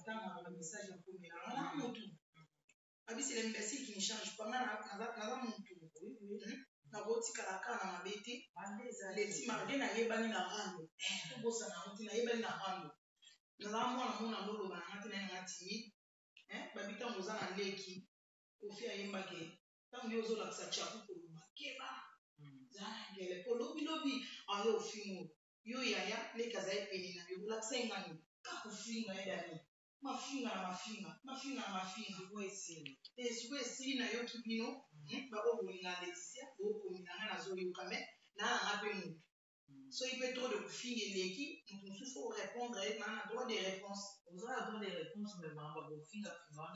dans le message en premier. Alors, on a tout. C'est l'imbécile qui ne change pas. Dans mon tour. Na boti kalaka na mabete leti marge na yebani na rando to bosa na muti na yebani na rando na mwana mona ndolo ba ngati na ngati babita moza na leki ofia yemba ke tango yozo la ksa chapu ko makeba za ngele ko lobi ayo ofimo yo yaya leka za epeni na yo la ksa ngani ka kufinga yedani mafinga esili na yo kibino bakobolinga Leticia bokomina na zoyoka me na ngape mutu so il peut trop de kufinga eleki mutu mosusu faut répondre na droit de réponse oza droit de réponse mais mamba bofinga finga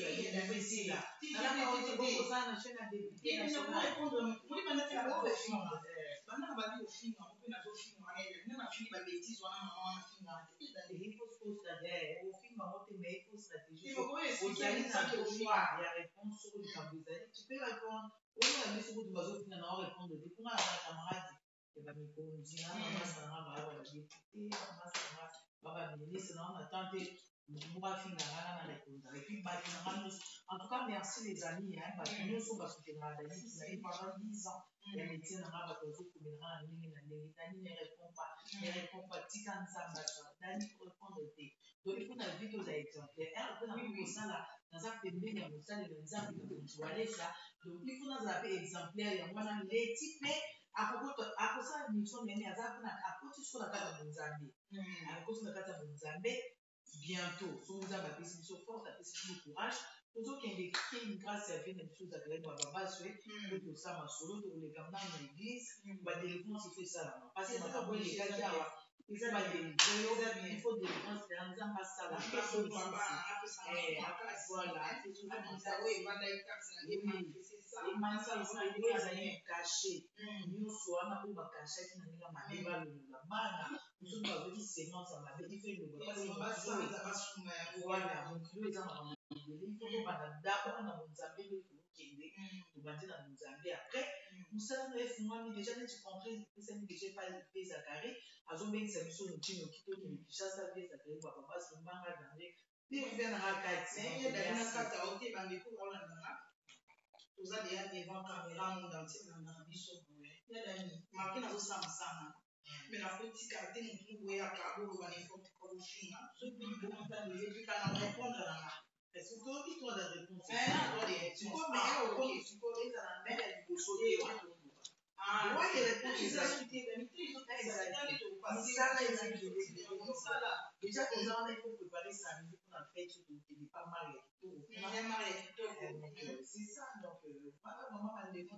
bana bali ofinga mpe na zofinga wana na fini ba bêtise wana mama wana finga il faut ofinga mote mais il faut stratégie ozali na choix ya réponse sur le kabuzali tu peux répondre oyo ya biso kutu bazofinga na répondre de pour na camarade ya bamikonzi na mamasanga baba badepute mamasanga baba ministre na on tente mobafinga ngana na répondre et puis bati na ngana en tout cas merci les amis bati nyonso basoutenga dani ezali pendant 10 ans ya métier na nga bato bazokomela na ndenge na ndenge dani ne répond pas tika nzamba dani répondre te donc il faut na vie toza exemplaire mpe na kosala naza pembeni ya mosalelo nzambe na motu alesa donc il faut nazala mpe exemplaire yango wana leti mpe akosala mission nene aza mpona akoti so na kati ya monzambe akoti na kati ya monzambe bientôt so nzambe apesi biso force apesi biso courage tozokende une grâce ya vie na biso ezalaki bababaswe po tosala masolo tokoleka mna na église badelivrance ifo esalama parce que makambo elekaki awa eza badelivrance il faut délivrance ya nzambe asala ezali kashe nyonso wana oyo bakashaki na ndenge mabe balongola bana mosusu bazoki semence ya mabe ifo elobawala mokilo eza makambo ebele ifo tobanda dabord na monzambe nde tokokende tobandi na monzambe après mosala no efungwami déjà neti compris epesani déjà epa ezakari azobengisa biso nokinoki tokende kishasa mpe ezakari bababasi mbanga dande mpe ovia nanga kati toza deya devant caméra monde entier na biso yadani marke nazosala masana mais nakotika te motu boyaka boloba n'importe quoi bofinga soki bokutana yebika na répondre nanga parce que toyoki toa da réponse sikoyo ezala mbele ya liboso te déjà toza wana il faut préparer samedi pour la fête tokende pas mal ya kitoko c'est ça donc wana mama bandeko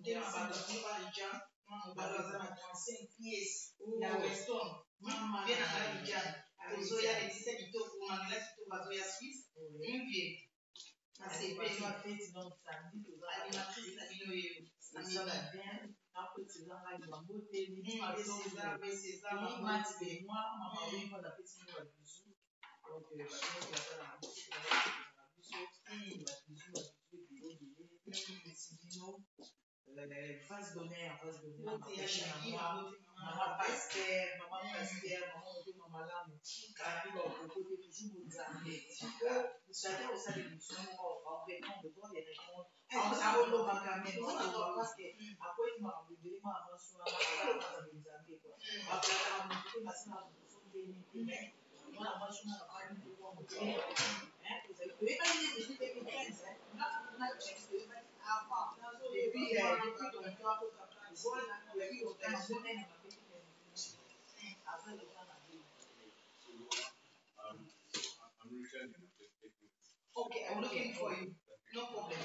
baza na 35 pièces ya weston vie na ngai ozoya letisa kitoko mamela kitoko azoya suisse mvie fête donc samedi toza animatrice na bino oyo ça bien après césar ngai bango te moi mama oyo mpo napesi ngo babisu donc bato basala na biso babisu bino face d'honneur mama paster mama motema malamu kabi bakoko te toujours monzambe chacun osala émission moko répondre bon les répondre aolobaka meoloba parce que akoyeki makambo ebele mwana mwasi wana azalaka monzambe kua akolaka motu te basala mosu ndeni te mais mwana mwasi wana avandi mpewango te toyebaki nde depuis 2015 na chex toyebaki avant depuis ton temps voilà depuis otana monene mapeki après le temps na Okay, I'm looking for you. No problem.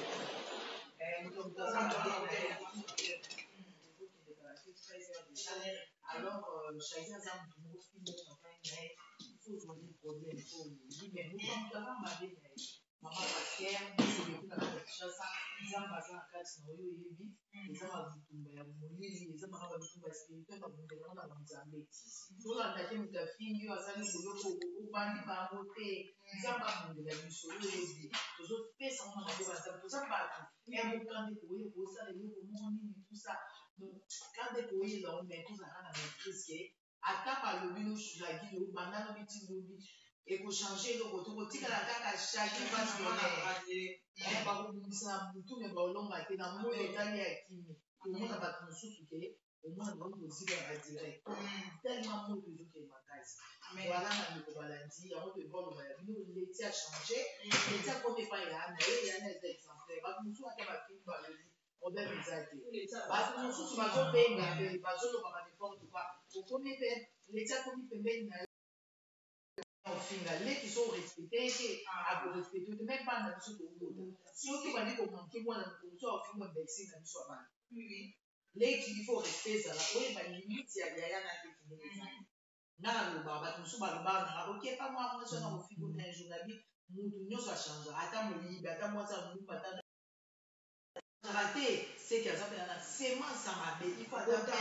Alors, chacun a un nouveau film, il faut jouer le problème. Il faut dire, mais nous, nous avons marqué, maman Pasteur, nous sommes dans la chasse, nous avons basé en quatre, nous avons eu les hommes à Vitumba, les hommes à Vitumba spirituel, nous avons dans Mozambique. Nous avons attaqué notre fille, nous avons allé au Yoko, au Bandi, par côté, nous avons pas de la mission, nous avons dit, nous avons fait ça, nous avons battu. Et à mon camp de courir, pour ça, les yeux, tout ça. Donc, quand des courir, là, on met tout ça dans la maîtrise, ata balobi nosuzaki lo banda lobi ti lobi ekochange eloko tokotikala kaka chacun passe donner bakobimisa butu me baolonga te na moyo otali ya kimi omona bato mosusu ke omona bango kozikala direct tellement moto ezokende makasi voilà na ndeko balandi yango mpe boloba ya bino leti a change leti akomi epai ya ana ye yana eza exemplaire bato mosusu ata bakini balobi problème eza te bato mosusu bazobenga mpe bazoloba banefort quoi okomi mpe leti akomi pembeni na ofinga leki so orespecte ete akorespecte te même bana biso tokota soki bandi komanke mwana mokomosu aofinga mbexi na biso ya bana leki il faut respect ezala oyeba limite ya yaya na leki ndenge ezali nga nalobaka bato mosusu balobaka nanga okepa mwa mwasi wana kofinga na un jour nabi mutu nyonso achange ata moyibi ata mwasi ya molumba ata te seki aza mpena na semence ya mabe ifo ata 20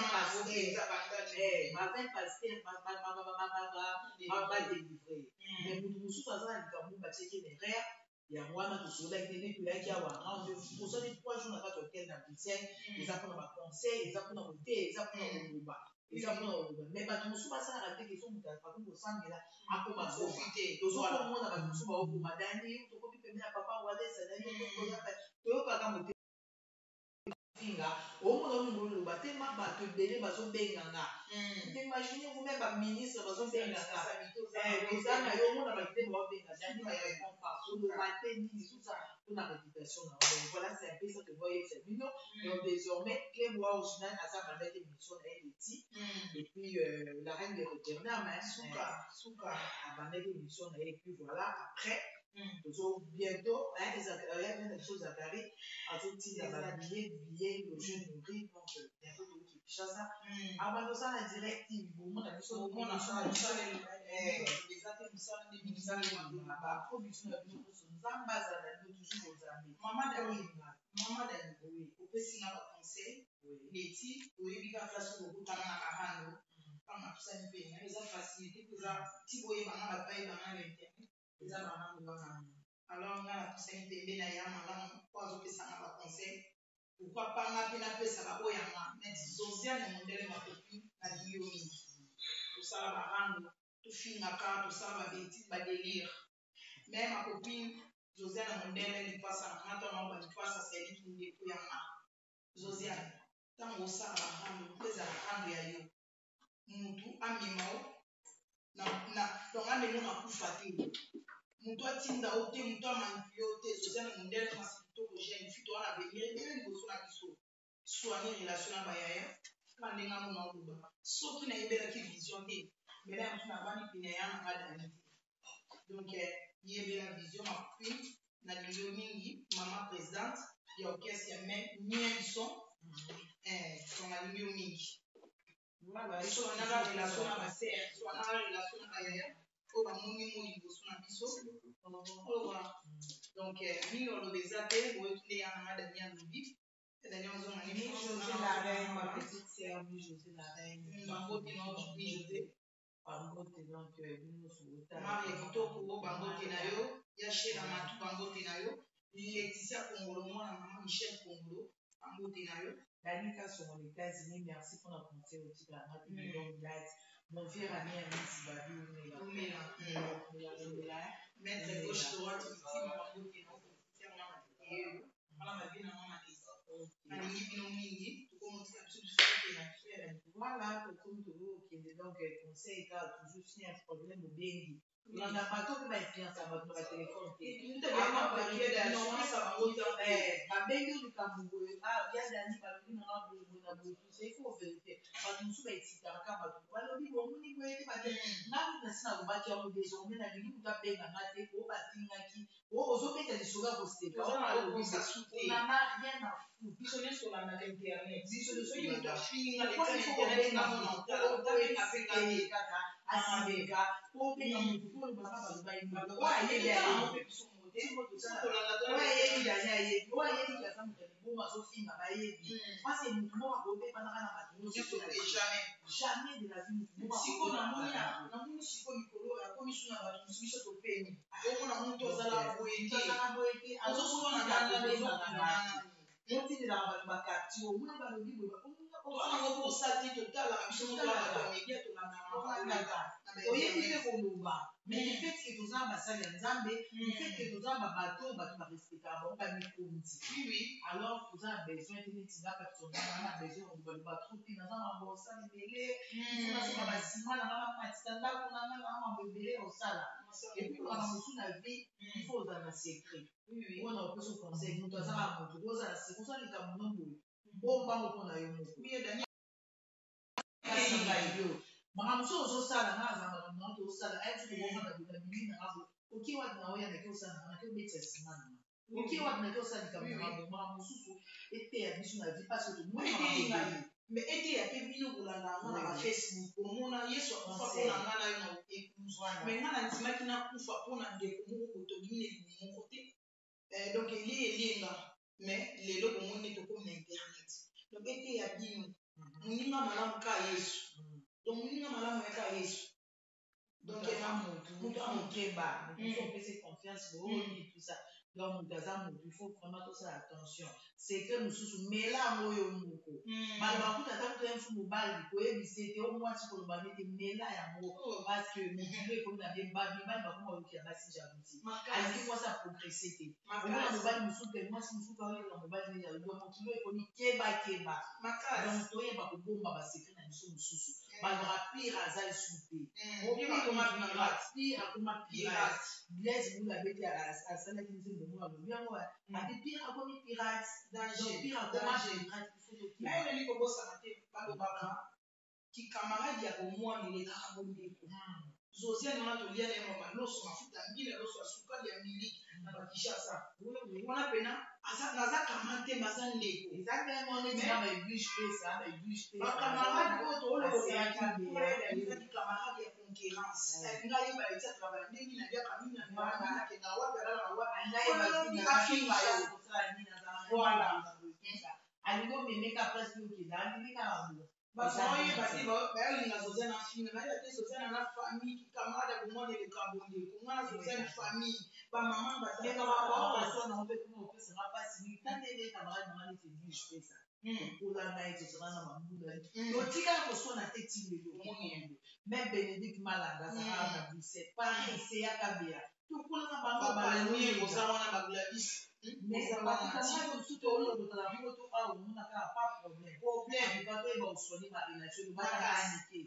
paster badélivre mais mutu mosusu aza na likambo batieki nerere yango wana tosolaki te nde toyaki awa osali 3 jours na kati hotel na bruxelles eza mpona baconseil eza mpona kote eza mpona koloba eza mpona koloba mais bato mosusu basalaka te keso moto akoki kosambela akoma zoba tozokomona bato mosusu baokoma dani tokomi pembeni ya papa wadesani toyokaka mote finga omona omongoloba tellement bato ebele bazobenganga imagine vous même baministre bazobenganga oza na yo omona bakite baobenga dani barépond pas oloba te nini tusa mpona réputation na donc voilà c'est un peu ça que voyez c'est bino donc désormais cléboa original aza bandaki émission na ye leti et puis la reine de l'éternel suka abandaki émission na ye et puis voilà après bientôt Zakari azotinda babillet loge nourri donc bientôt tokoki Kinshasa abandosala directive bomona biso baproduction ya bino nyonso nzambe azala bino toujours ozambe mama dani opesinga baconseil leti oyebi kaka place okokutana na bahando mpanga tosali mpenga eza facilité eza ti boyebanga bapai banga na internet eza bahando kaka alors nga napesani pembe na ya malamu po azopesanga baconseil pourkui panga mpe napesaka oyanga neti zosiane mondele makopi na bilio mingi tosala bahando tofingaka tosala babeti badelire mais makopine josiane mondele lipasa natango balipasa seliki ndeko yanga josiane ntango osala bahando mpezala hando ya yo mutu amemao donc andenge nakufa te mutu atinda o te mutu amanipule o te josiane mondele masi kitoko jeune fito wana avenir ebele liboso na biso soigner relation na bayaya kaka ndenge amona oloba soki nayebelaki vision te mbela ya mosu navandi pene ya nanga dani te donc yebela vision makopine na bilio mingi mama présidente ya orchestre ya mien son donc na bilio mingi biso banaka relation na basere biso banaka relation na bayaya oyo bamoni mo liboso na biso donc mingi oloba eza te boyetunde ya nanga dani alobi dani ozonga bangote josé bangote donc marie kitoko bangote na yo yashela matu bangote na yo Laetitia Kongolo mwana mama Michel Kongolo bangote na yo Dani Kasongo aux États-Unis merci pour la conseil au titre de la longue date mon fier ami Miss Babi Omela maître gauche droite victime bangote na yo fier mwana teyo mwana babi na mama Lisa nalingi bino mingi tokomotika biso bisoke na frère voilà tokomi tokokende donc conseil kaka toujours si un problème obengi olanda bato mpe bainfluence ya bato na batelefone te babengi likambo boye ya dani balobi nanga boye na boye ifo verité bato mosusu baexitaka kaka bato balobi bomoni boye te bate ngai nasi nalobaki yango désormais nalingi kuta benganga te o batingaki ozobeta lisolo ya koseka onana rien na fou biso nyonso olandaka internet soki moto afinga kaka asibeka po obenga motu po olobaka balobayebi dani ayebi oyo ayebi kaza moto aliboma azofinga bayebi pasi motu moko akobebanaka na bato jamais de la vie siko namoni siko likolo akomi su na bato mosu biso topemi omona moto ozala boye te azosona otindelaka bato bakartier omoni balobi boye toanango mposa te totala biso moko bato ya media tolandaka oyebi mpe koloba mais le fait que toza na basali ya nzambe le fait que toza na babato bato barespectaka bango bamikonzi alors toza na besoin te neti ngaka tozongaa na besoin kobaloba tro te naza mambo osala ebele nasoka basima nanga namatisa ndako nanga nanga mambo ebele osala epuis wana mosu na vie il faut ozala na secret mpona opesa conseil moto aza na moto ozala secret osala likambo no boye bombango mpona yo moko makambo so ozosala nga aza makambo nanga tozosala ayeti tokofanda boka bimi nanga bo okie wati na oya nake osala nanga nake obetisa nsima nanga okie wati nake osala likambo nanga bo makambo mosusu eteya biso na vie parce que tomoni makambo mais eteya mpe bino kolanda yango na bafacebook omona yesu akufa mpona nga na yo na épouse mais nga na ndimaki nakufa mpona ndeko moko kotobimi na libumu moko te donc elenga mais lelo bomoni tokomi na internet donc eteya bino moninga malamu ka yesu donc moninga malamu yaka yesu donc moto amokeba moto opesi confiance booni tout ça donc moto aza moto il faut vraiment tosala attention secret mosusu mela yango oyo moko baloba kuta ata kuta mfu mobali koyebisa ete o mwasi koloba nete mela yango parce que mokilo ekomi na mibali bakoma oyokela basi jalousi alingi mwasi aprogresse te omona mobali mosusu te mwasi mosusu aoyoka mobali ne jalousi mokilo ekomi kebakeba donc toyeba kobomba basekret na biso mosusu balobaka pire aza esu te pire akoma pirate blaise mula bete asalaki nzembo moko alobi yango abi pire akomi pirate pire akoma pirate nayebi kobosana te balobaka kikamaradi ya komwami lekaka bondeko josiane wana tolia na ye mama loso mafuta mbila loso ya sukali ya miliki na bakishasa wana pena naza kama te baza ndeko bakamaradi oyo toolokozaaki kamaradi ya concurrence ngai yeba etia travail ndenge naliaka nini nakenda wapi alala na wapi afinga yo voilà alingi omemeka presque okenda alingi kaka bazoyeba te bayolinga josiane afinga nayeba te josiane na famille kikamada bomwana eleka bondeko mwana josiane famille bamama basona mpe kuna opesanga mpasi mingi tandele kamarade nanga neti edige pesa olanda ye tozala na mambula totikala kosona te tilelo même bénédicte malanda azalaka na bise pareil seyaka bea tokolaka bango balanie koza wana bagladis mais batikanga mosusu toolobotala bango to awa omonaka pa problème pas toyeba osone barelation bakakani te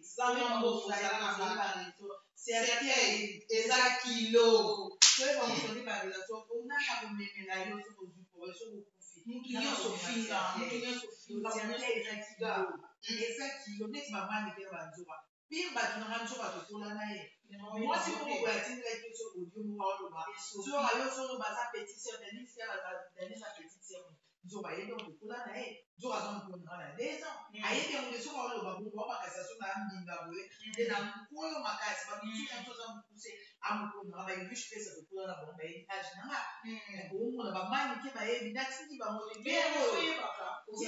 eza kilo toyeba osone barelation onaka komemela yo sokozwi progression bokufi mutu nyonso finga eza kilo neti bamani mpe banzoka pire bato nanga nzoka tokola na ye mwasi moko boye atindelaki yo so audio moko aoloba soka yo solo baza petit sœur denise petite sœur nzoka ayebi yango tokola na ye nzoka aza mokonaa na 2 ans ayebi yango soka aoloba bongo abakasa so na mbinga boye nde na mokoyo makasi bamosusu yango aza mokuse amokonaa baeglish pesa tokola na bango bayebi age nanga omona bamani mpe bayebi natindi bango oyebaka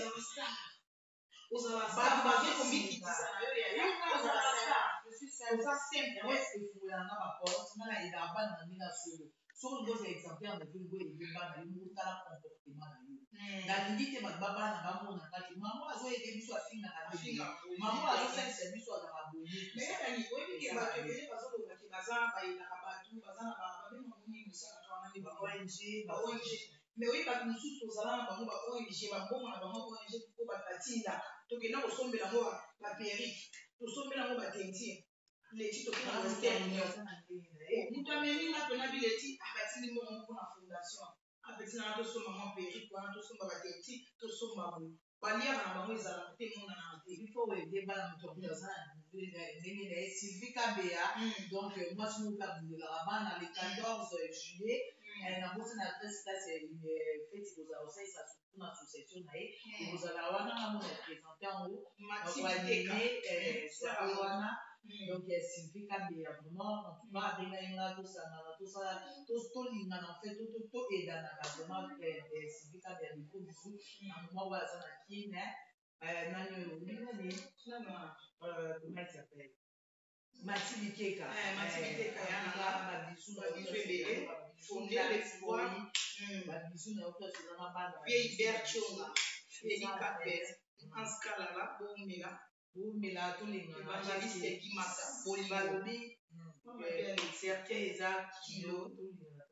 ozala bazokomikitisa na yo oza simple efungolanga baporte ngana elaka bana na ndenge ya solo soki oza exemplaire na vile boye ebe bana yo moko tala comportement na yo nalingi te bato babana bamona kati mamo azoyede biso afingaka mamo azosalisa biso azaka boyebato ebele bazolobaki baza bayelaka bato baza na babengamoni mosalaka wana nde baong mais oyebaki mosusu tozala na bango ba ong bambongo na bango ong po bato batindaka tokenda kosombela yango baperike tosombela yango batentire leti tokenda western union moto ameninga mpena bileti abatindi mbongo mpona fondation apetinanga tosomba mwa perike wana tosomba batenti tosomba bo baliaka na bango ezalaka te monana te ifo wede bana moto aza ndenge na ye sylvie kabea donc mwasi moko abundelaka bana le 14 juillet nabosi na adresse place feti kozala osalisa mpona association na ye kozala wana ngamona représente yango bakoanime soirée wana donc Sylvie Kabea vraiment en tout cas abengainga tosangana tolingana en fait toedanaka vraiment Sylvie Kabea de gros bisous na moment oyo aza na kine nani oyo nani comment il s'appelle Mathilde Keka babisu na ebele fondele foi babisu na yo place eza na bana vieille berchonga Félix Capet anskalala bomela bomela tolingana evangeliste kimata balobi certain eza kilo